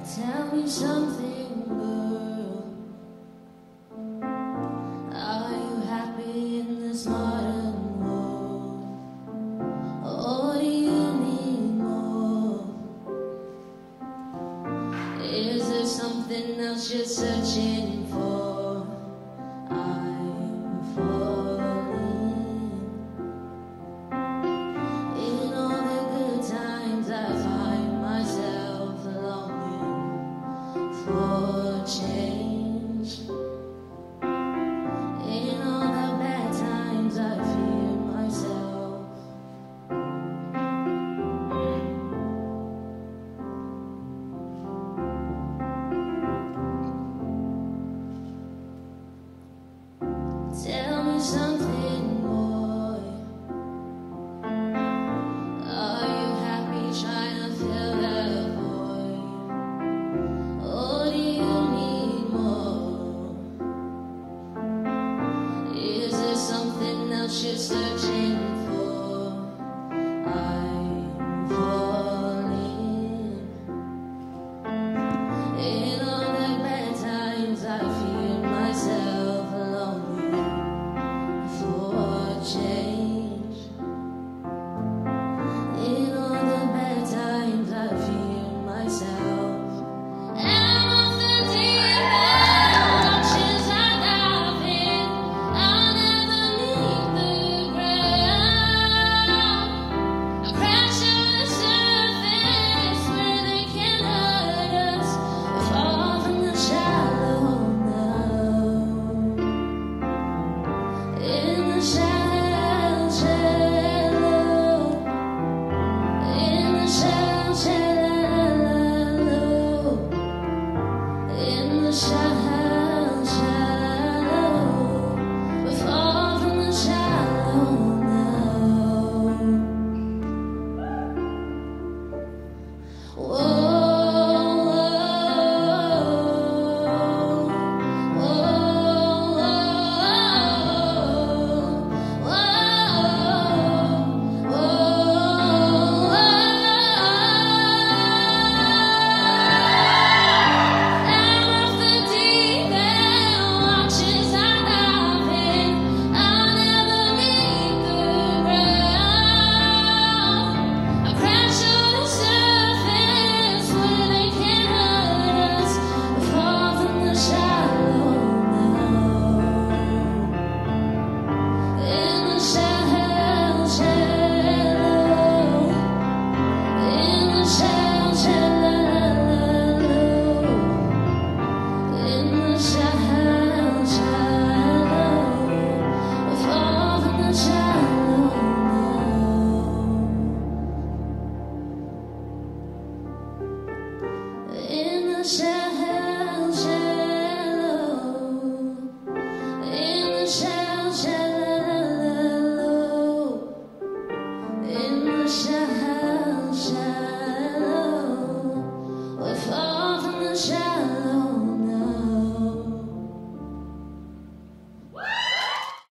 Tell me something, girl. Are you happy in this modern world? Or do you need more? Is there something else you're searching for? I'm falling. In all the good times I find myself longing for change. In all the bad times I fear myself. Tell me something, boy. Are you happy trying to fill that void? Or do you need more? Is there something else you're searching for? I'm falling. In all the bad times I fear myself longing for change. In all the bad times I fear myself. And off the deep end, watches I dive in. I'll never meet the ground. I crash on the surface where they can hurt us. We fall from the shallow now. In the shallow, shallow. In the shallow, shallow. In the shallow, shallow. We fall from the shallow now. Whoa, shallow.